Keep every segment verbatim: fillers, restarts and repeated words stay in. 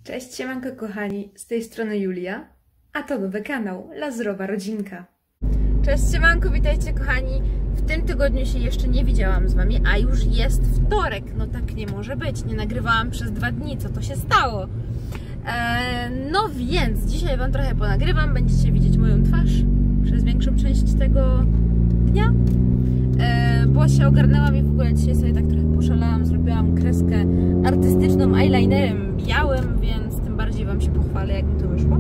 Cześć, siemanko kochani, z tej strony Julia, a to nowy kanał Lazurowa Rodzinka. Cześć, siemanko, witajcie kochani. W tym tygodniu się jeszcze nie widziałam z wami, a już jest wtorek. No tak nie może być, nie nagrywałam przez dwa dni, co to się stało? Eee, no więc dzisiaj wam trochę ponagrywam, będziecie widzieć moją twarz przez większą część tego dnia. Eee, bo się ogarnęłam i w ogóle dzisiaj sobie tak trochę poszalałam, zrobiłam kreskę artystyczną eyelinerem białym, więc tym bardziej wam się pochwalę, jak mi to wyszło.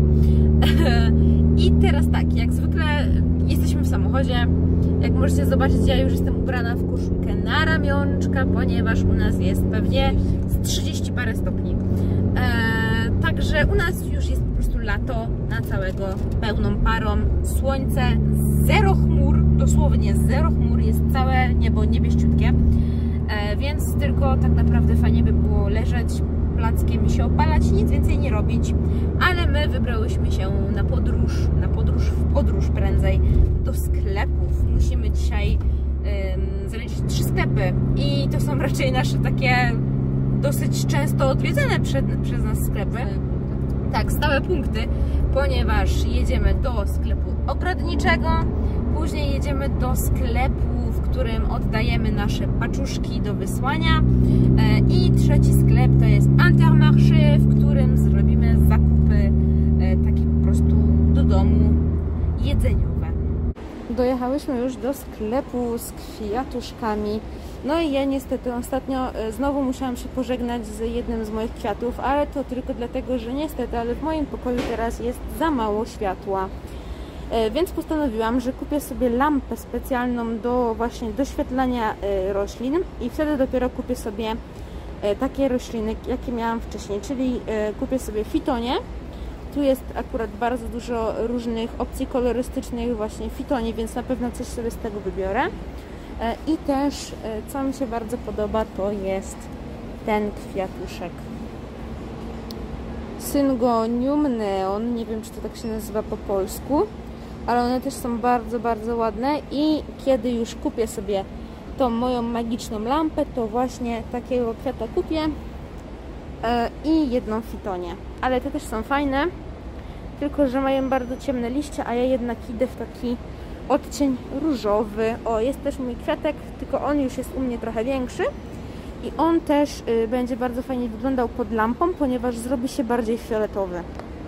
I teraz tak, jak zwykle jesteśmy w samochodzie. Jak możecie zobaczyć, ja już jestem ubrana w koszulkę na ramionczka, ponieważ u nas jest pewnie z trzydzieści parę stopni. Eee, także u nas już jest po prostu lato na całego, pełną parą, słońce, zero chmur, dosłownie zero chmur, jest całe niebo niebieściutkie, eee, więc tylko tak naprawdę fajnie by było leżeć plackiem i się opalać, nic więcej nie robić, ale my wybrałyśmy się na podróż, na podróż w podróż prędzej, do sklepów. Musimy dzisiaj ym, zaliczyć trzy sklepy i to są raczej nasze takie dosyć często odwiedzane przed, przez nas sklepy. Tak, stałe punkty, ponieważ jedziemy do sklepu ogrodniczego, później jedziemy do sklepu, w którym oddajemy nasze paczuszki do wysłania, i trzeci sklep to jest Intermarché, w którym zrobimy zakupy takie po prostu do domu jedzeniowe. Dojechałyśmy już do sklepu z kwiatuszkami. No i ja niestety ostatnio znowu musiałam się pożegnać z jednym z moich kwiatów, ale to tylko dlatego, że niestety, ale w moim pokoju teraz jest za mało światła. Więc postanowiłam, że kupię sobie lampę specjalną do właśnie doświetlania roślin i wtedy dopiero kupię sobie takie rośliny, jakie miałam wcześniej, czyli kupię sobie fitonie. Tu jest akurat bardzo dużo różnych opcji kolorystycznych właśnie fitonie, więc na pewno coś sobie z tego wybiorę. I też, co mi się bardzo podoba, to jest ten kwiatuszek. Syngonium neon, nie wiem, czy to tak się nazywa po polsku, ale one też są bardzo, bardzo ładne i kiedy już kupię sobie tą moją magiczną lampę, to właśnie takiego kwiata kupię i jedną fitonię. Ale te też są fajne, tylko że mają bardzo ciemne liście, a ja jednak idę w taki odcień różowy. O, jest też mój kwiatek, tylko on już jest u mnie trochę większy i on też y, będzie bardzo fajnie wyglądał pod lampą, ponieważ zrobi się bardziej fioletowy.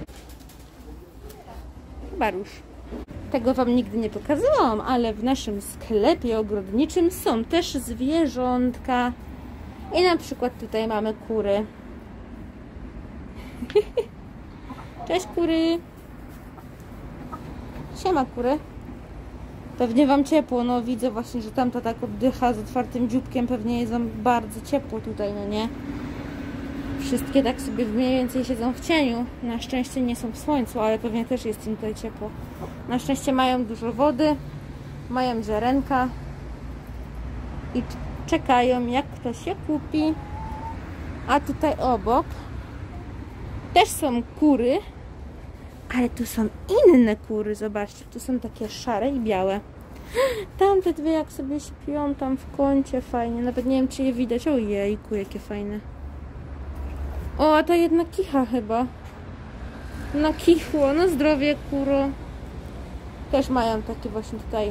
Barusz. Tego wam nigdy nie pokazałam, ale w naszym sklepie ogrodniczym są też zwierzątka. I na przykład tutaj mamy kury. Cześć kury. Siema kury. Pewnie wam ciepło, no widzę właśnie, że tamta tak oddycha z otwartym dzióbkiem, pewnie jest wam bardzo ciepło tutaj, no nie? Wszystkie tak sobie mniej więcej siedzą w cieniu, na szczęście nie są w słońcu, ale pewnie też jest im tutaj ciepło. Na szczęście mają dużo wody, mają ziarenka i czekają, jak ktoś je kupi. A tutaj obok też są kury, ale tu są inne kury, zobaczcie, tu są takie szare i białe. Tamte dwie jak sobie śpią tam w kącie, fajnie, nawet nie wiem, czy je widać. Ojejku, jakie fajne. O, a ta jedna kicha chyba. No kichło, no zdrowie kuro. Też mają taki właśnie tutaj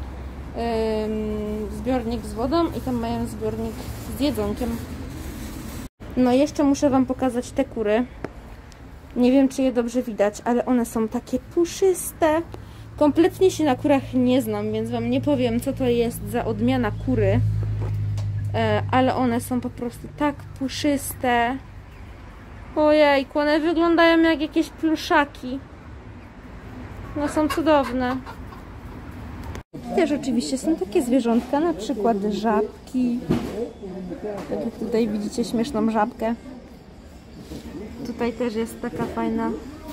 ym, zbiornik z wodą i tam mają zbiornik z jedzonkiem. No jeszcze muszę wam pokazać te kury. Nie wiem, czy je dobrze widać, ale one są takie puszyste. Kompletnie się na kurach nie znam, więc wam nie powiem, co to jest za odmiana kury. E, ale one są po prostu tak puszyste. Ojejku, one wyglądają jak jakieś pluszaki. No są cudowne. Też oczywiście są takie zwierzątka, na przykład żabki. Tak jak tutaj widzicie śmieszną żabkę. Tutaj też jest taka fajna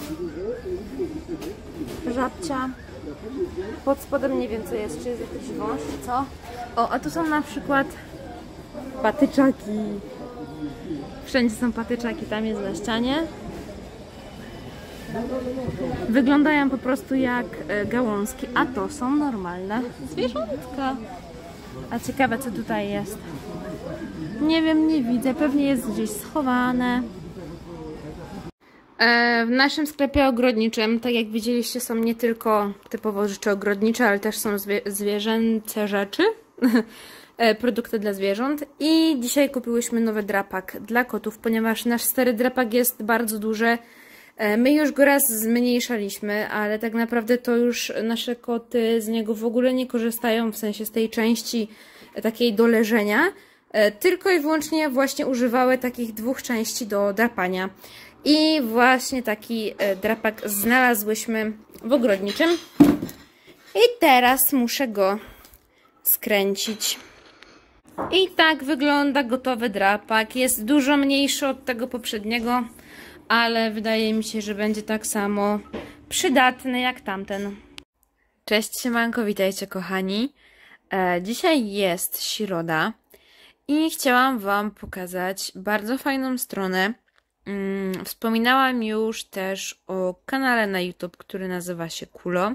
żabcia. Pod spodem nie wiem, co jest, czy jest jakiś wąż, czy co. O, a tu są na przykład patyczaki. Wszędzie są patyczaki, tam jest na ścianie. Wyglądają po prostu jak gałązki, a to są normalne zwierzątka. A ciekawe, co tutaj jest. Nie wiem, nie widzę, pewnie jest gdzieś schowane. W naszym sklepie ogrodniczym, tak jak widzieliście, są nie tylko typowo rzeczy ogrodnicze, ale też są zwie zwierzęce rzeczy, produkty dla zwierząt. I dzisiaj kupiłyśmy nowy drapak dla kotów, ponieważ nasz stary drapak jest bardzo duży. My już go raz zmniejszaliśmy, ale tak naprawdę to już nasze koty z niego w ogóle nie korzystają, w sensie z tej części takiej do leżenia, tylko i wyłącznie właśnie używały takich dwóch części do drapania. I właśnie taki drapak znalazłyśmy w ogrodniczym. I teraz muszę go skręcić. I tak wygląda gotowy drapak. Jest dużo mniejszy od tego poprzedniego, ale wydaje mi się, że będzie tak samo przydatny jak tamten. Cześć, siemanko, witajcie kochani. E, dzisiaj jest środa i chciałam Wam pokazać bardzo fajną stronę. Hmm, wspominałam już też o kanale na YouTube, który nazywa się Kulo.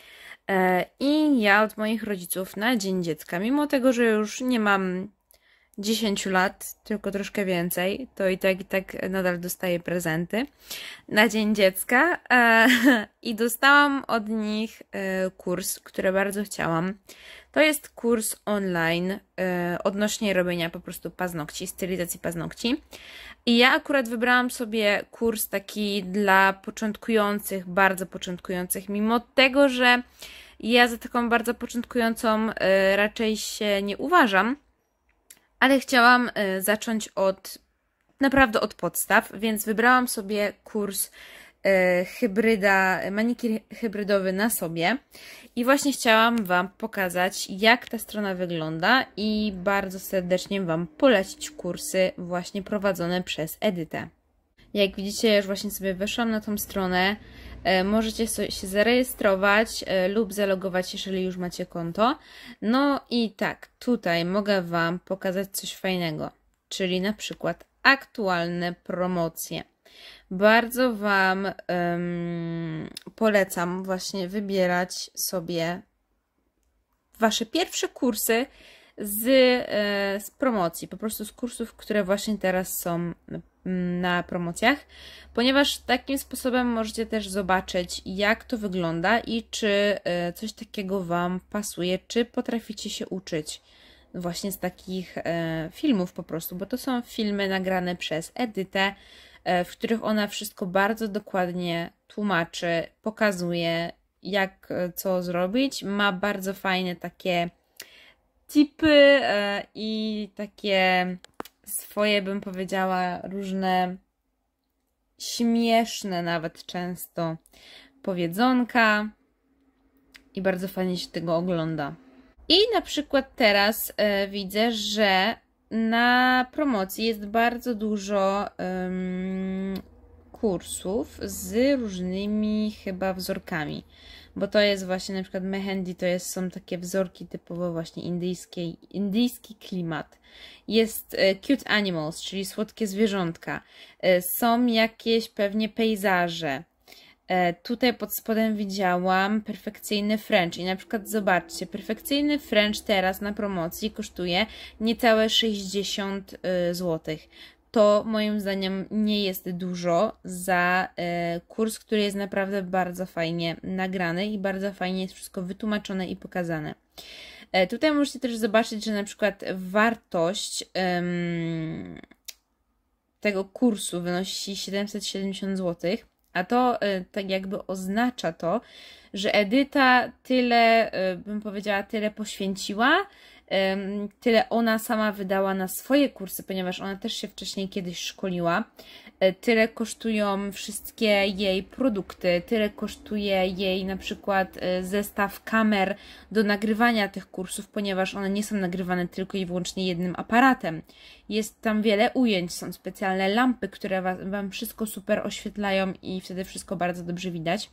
E, I ja od moich rodziców na Dzień Dziecka, mimo tego, że już nie mam dziesięć lat, tylko troszkę więcej, to i tak i tak nadal dostaję prezenty na Dzień Dziecka e, i dostałam od nich e, kurs, który bardzo chciałam. To jest kurs online e, odnośnie robienia po prostu paznokci, stylizacji paznokci. I ja akurat wybrałam sobie kurs taki dla początkujących, bardzo początkujących, mimo tego, że ja za taką bardzo początkującą e, raczej się nie uważam. Ale chciałam y, zacząć od, naprawdę od podstaw, więc wybrałam sobie kurs y, hybryda, manikir hybrydowy na sobie i właśnie chciałam Wam pokazać, jak ta strona wygląda i bardzo serdecznie Wam polecić kursy właśnie prowadzone przez Edytę. Jak widzicie, już właśnie sobie weszłam na tą stronę. Możecie się zarejestrować lub zalogować, jeżeli już macie konto. No i tak, tutaj mogę Wam pokazać coś fajnego, czyli na przykład aktualne promocje. Bardzo Wam um, polecam właśnie wybierać sobie Wasze pierwsze kursy z, e, z promocji, po prostu z kursów, które właśnie teraz są na promocjach, ponieważ takim sposobem możecie też zobaczyć, jak to wygląda i czy coś takiego Wam pasuje, czy potraficie się uczyć właśnie z takich filmów po prostu, bo to są filmy nagrane przez Edytę, w których ona wszystko bardzo dokładnie tłumaczy, pokazuje, jak co zrobić. Ma bardzo fajne takie tipy i takie swoje, bym powiedziała, różne śmieszne nawet często powiedzonka i bardzo fajnie się tego ogląda. I na przykład teraz e, widzę, że na promocji jest bardzo dużo um, kursów z różnymi chyba wzorkami, bo to jest właśnie na przykład mehendi, to jest, są takie wzorki typowo właśnie indyjskie, indyjski klimat. Jest e, cute animals, czyli słodkie zwierzątka. E, są jakieś pewnie pejzaże. E, tutaj pod spodem widziałam perfekcyjny French i na przykład zobaczcie, perfekcyjny French teraz na promocji kosztuje niecałe sześćdziesiąt złotych. To moim zdaniem nie jest dużo za e, kurs, który jest naprawdę bardzo fajnie nagrany i bardzo fajnie jest wszystko wytłumaczone i pokazane. E, tutaj możecie też zobaczyć, że na przykład wartość em, tego kursu wynosi siedemset siedemdziesiąt złotych, a to e, tak jakby oznacza to, że Edyta tyle, e, bym powiedziała, tyle poświęciła, tyle ona sama wydała na swoje kursy, ponieważ ona też się wcześniej kiedyś szkoliła. Tyle kosztują wszystkie jej produkty, tyle kosztuje jej na przykład zestaw kamer do nagrywania tych kursów, ponieważ one nie są nagrywane tylko i wyłącznie jednym aparatem. Jest tam wiele ujęć, są specjalne lampy, które Wam wszystko super oświetlają i wtedy wszystko bardzo dobrze widać.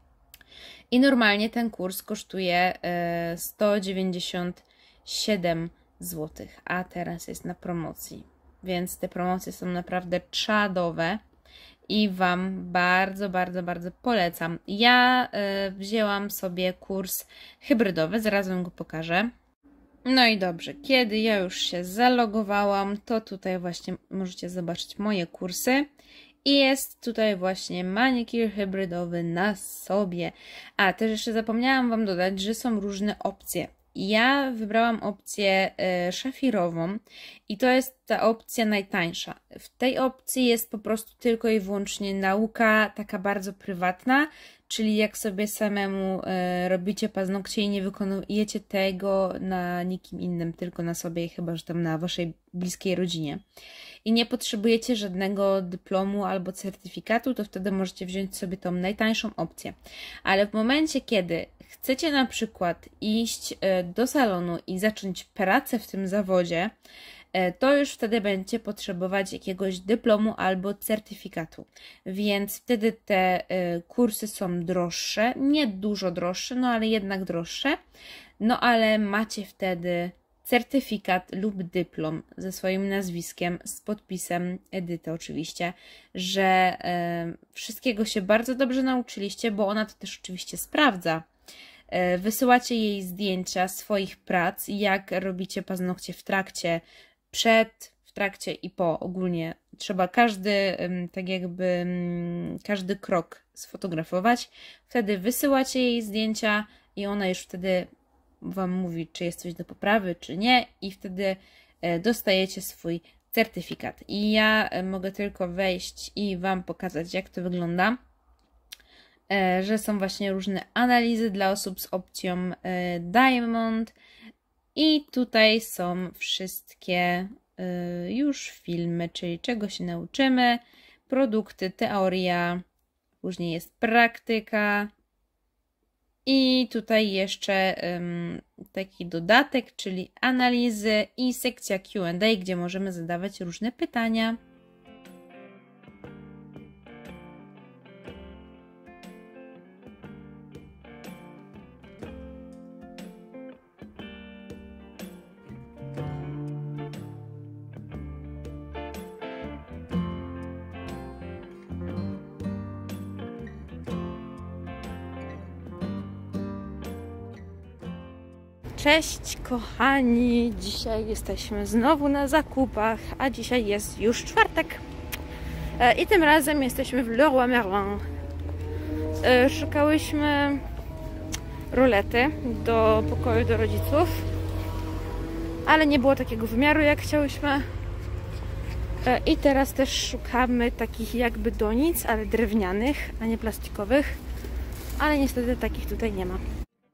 I normalnie ten kurs kosztuje sto dziewięćdziesiąt siedem złotych, a teraz jest na promocji, więc te promocje są naprawdę czadowe i Wam bardzo, bardzo, bardzo polecam. Ja y, wzięłam sobie kurs hybrydowy, zaraz Wam go pokażę. No i dobrze, kiedy ja już się zalogowałam, to tutaj właśnie możecie zobaczyć moje kursy I jest tutaj właśnie manikir hybrydowy na sobie. A, też jeszcze zapomniałam Wam dodać, że są różne opcje. Ja wybrałam opcję y, szafirową i to jest ta opcja najtańsza. W tej opcji jest po prostu tylko i wyłącznie nauka taka bardzo prywatna, czyli jak sobie samemu y, robicie paznokcie i nie wykonujecie tego na nikim innym, tylko na sobie, chyba że tam na Waszej bliskiej rodzinie. I nie potrzebujecie żadnego dyplomu albo certyfikatu, to wtedy możecie wziąć sobie tą najtańszą opcję. Ale w momencie, kiedy chcecie na przykład iść do salonu i zacząć pracę w tym zawodzie, to już wtedy będziecie potrzebować jakiegoś dyplomu albo certyfikatu. Więc wtedy te kursy są droższe, nie dużo droższe, no ale jednak droższe. No ale macie wtedy certyfikat lub dyplom ze swoim nazwiskiem, z podpisem Edyty oczywiście, że e, wszystkiego się bardzo dobrze nauczyliście, bo ona to też oczywiście sprawdza. E, wysyłacie jej zdjęcia swoich prac, jak robicie paznokcie w trakcie, przed, w trakcie i po. Ogólnie trzeba każdy, tak jakby każdy krok sfotografować. Wtedy wysyłacie jej zdjęcia i ona już wtedy Wam mówi, czy jest coś do poprawy, czy nie, i wtedy dostajecie swój certyfikat. I ja mogę tylko wejść i Wam pokazać, jak to wygląda, że są właśnie różne analizy dla osób z opcją Diamond i tutaj są wszystkie już filmy, czyli czego się nauczymy, produkty, teoria, później jest praktyka. I tutaj jeszcze um, taki dodatek, czyli analizy i sekcja Q and A, gdzie możemy zadawać różne pytania. Cześć kochani, dzisiaj jesteśmy znowu na zakupach, a dzisiaj jest już czwartek i tym razem jesteśmy w Leroy Merlin. Szukałyśmy rolety do pokoju do rodziców, ale nie było takiego wymiaru jak chciałyśmy i teraz też szukamy takich jakby donic, ale drewnianych, a nie plastikowych, ale niestety takich tutaj nie ma.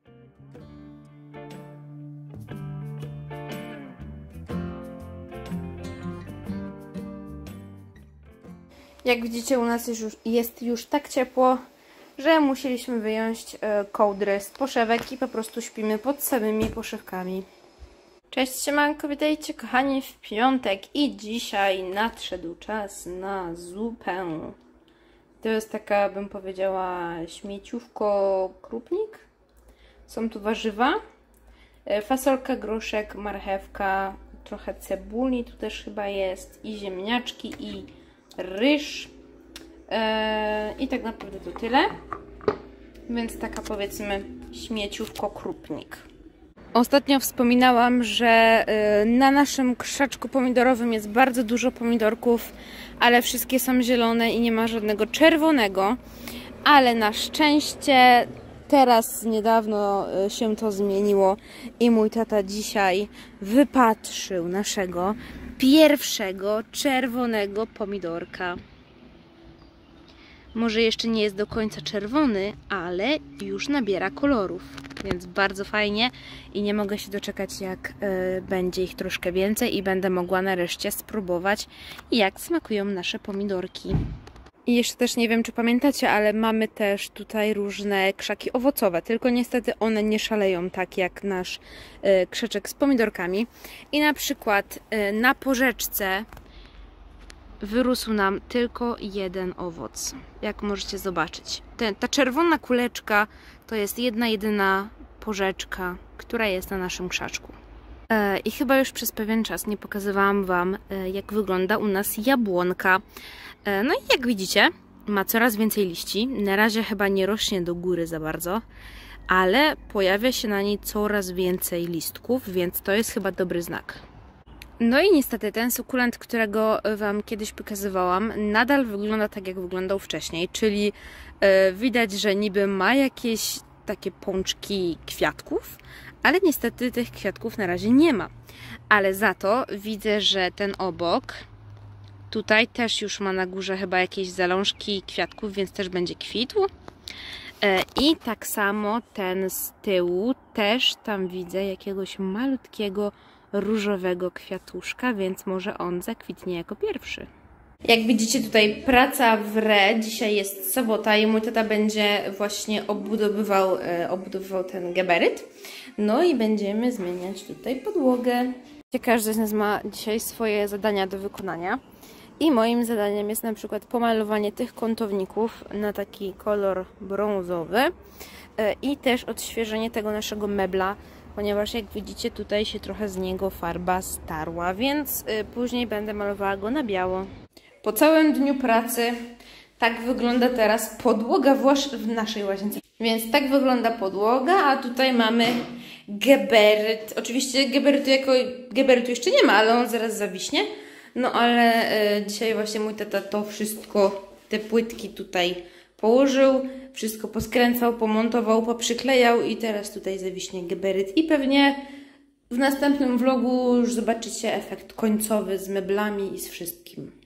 Jak widzicie, u nas jest już, jest już tak ciepło, że musieliśmy wyjąć e, kołdry z poszewek i po prostu śpimy pod samymi poszewkami. Cześć siemanko, witajcie kochani w piątek i dzisiaj nadszedł czas na zupę. To jest taka, bym powiedziała, śmieciówko-krupnik. Są tu warzywa, e, fasolka, groszek, marchewka, trochę cebuli tu też chyba jest i ziemniaczki i ryż eee, i tak naprawdę to tyle, więc taka powiedzmy śmieciówko-krupnik. Ostatnio wspominałam, że y, na naszym krzaczku pomidorowym jest bardzo dużo pomidorków, ale wszystkie są zielone i nie ma żadnego czerwonego, ale na szczęście teraz niedawno y, się to zmieniło i mój tata dzisiaj wypatrzył naszego pierwszego czerwonego pomidorka. Może jeszcze nie jest do końca czerwony, ale już nabiera kolorów, więc bardzo fajnie i nie mogę się doczekać, jak y, będzie ich troszkę więcej i będę mogła nareszcie spróbować, jak smakują nasze pomidorki. I jeszcze też nie wiem, czy pamiętacie, ale mamy też tutaj różne krzaki owocowe, tylko niestety one nie szaleją tak jak nasz y, krzaczek z pomidorkami. I na przykład y, na porzeczce wyrósł nam tylko jeden owoc, jak możecie zobaczyć. Ten, ta czerwona kuleczka to jest jedna jedyna porzeczka, która jest na naszym krzaczku. E, I chyba już przez pewien czas nie pokazywałam Wam, e, jak wygląda u nas jabłonka. E, no i jak widzicie, ma coraz więcej liści. Na razie chyba nie rośnie do góry za bardzo, ale pojawia się na niej coraz więcej listków, więc to jest chyba dobry znak. No i niestety ten sukulent, którego Wam kiedyś pokazywałam, nadal wygląda tak, jak wyglądał wcześniej, czyli yy, widać, że niby ma jakieś takie pączki kwiatków, ale niestety tych kwiatków na razie nie ma. Ale za to widzę, że ten obok tutaj też już ma na górze chyba jakieś zalążki kwiatków, więc też będzie kwitł. I tak samo ten z tyłu też tam widzę jakiegoś malutkiego różowego kwiatuszka, więc może on zakwitnie jako pierwszy. Jak widzicie tutaj praca w re, dzisiaj jest sobota i mój tata będzie właśnie obudowywał, obudowywał ten gabaryt. No i będziemy zmieniać tutaj podłogę. Każdy z nas ma dzisiaj swoje zadania do wykonania. I moim zadaniem jest na przykład pomalowanie tych kątowników na taki kolor brązowy i też odświeżenie tego naszego mebla, ponieważ jak widzicie tutaj się trochę z niego farba starła, więc później będę malowała go na biało. Po całym dniu pracy tak wygląda teraz podłoga w naszej łazience. Więc tak wygląda podłoga, a tutaj mamy geberyt. Oczywiście geberytu jako geberytu jeszcze nie ma, ale on zaraz zawiśnie. No ale e, dzisiaj właśnie mój tata to wszystko, te płytki tutaj położył, wszystko poskręcał, pomontował, poprzyklejał i teraz tutaj zawiśnie geberyt. I pewnie w następnym vlogu już zobaczycie efekt końcowy z meblami i z wszystkim.